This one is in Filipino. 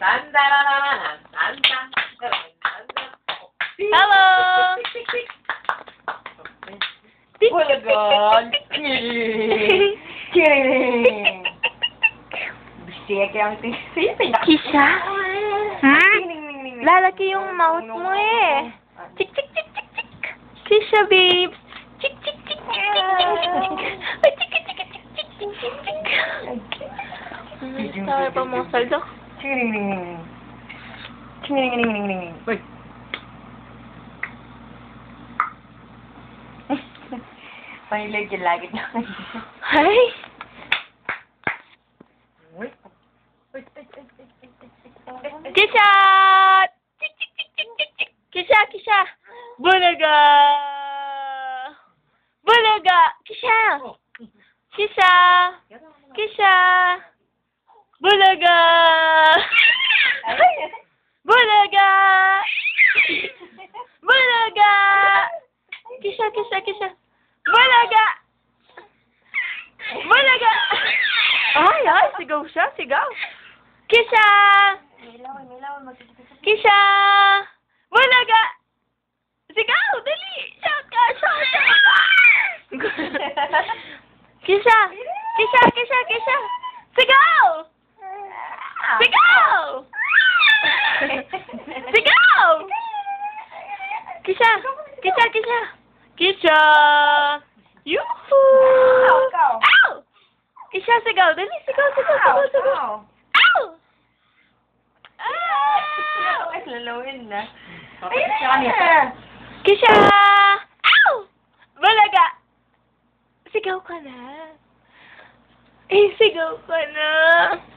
Hello! Bulagan! Kiring! Bisik yang tisipin. Kisha? Hmm? Lalaki yung mouth mo eh. Chik, chik, chik, chik, chik. Kisha, babes. Chik, chik, chik, chik, chik, chik, chik. Ay, chik, chik, chik, chik, chik, chik, chik. Star pa mo sa lok. Kiring! Kiring! Wait. Pahilig yung lagi na. Ay! Kisha! Chik, chik, chik, chik, chik, chik. Kisha, Kisha! Bulaga! Bulaga! Kisha! Kisha! Kisha! Bulaga! Bulaga! Bulaga! Kisha, Kisha, Kisha! Bulaga! Bulaga! Ay, ay, sigaw siya, sigaw. Kisha! Kisha! Bulaga! Sigaw, dali! Shout ka, shout ka! Kisha! Kisha, Kisha, Kisha! Sigaw! Sigaw! Sigaw! Kisha! Kisha, Kisha! Kisha! Yoo-hoo! Ow! Kisha, sigaw! Dali, sigaw, sigaw, sigaw, sigaw! Ow! Ow! Lalawin na. Kisha! Ow! Bulaga! Sigaw ka na. Eh, sigaw ka na.